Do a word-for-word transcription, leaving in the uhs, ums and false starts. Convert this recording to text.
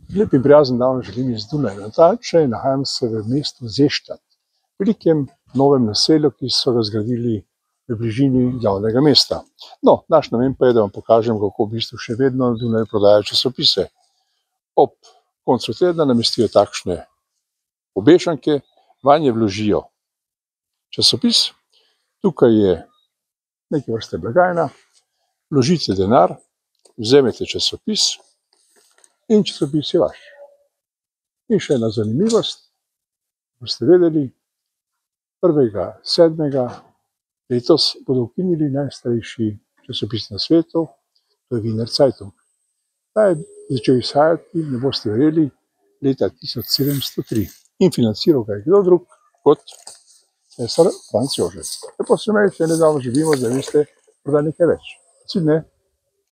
Lep in prijazen dan želim iz Dunaja. Natančneje nahajam se v mestu Zeštat, velikem novem naselju, ki so ga zgradili v bližini glavnega mesta. No, naš namen pa je, da vam pokažem, kako v bistvu še vedno na Dunaju prodajajo časopise. Ob koncu tedna namestijo takšne obešanke, vanje vložijo časopis, tukaj je neke vrste blagajna, vložite denar, vzemete časopis in časopis je vaš. In še ena zanimivost, boste vedeli, prvega sedmega letos bodo ukinili najstarejši časopis na svetu, to je Wiener Zeitung. Ta je začel izhajati, ne boste verjeli, leta tisoč sedemsto tri in financiral ga je kdo drug kot cesar Franc Jožef. Lepo se imejte, nedavno živimo, da veste morda nekaj več. Vsi ne.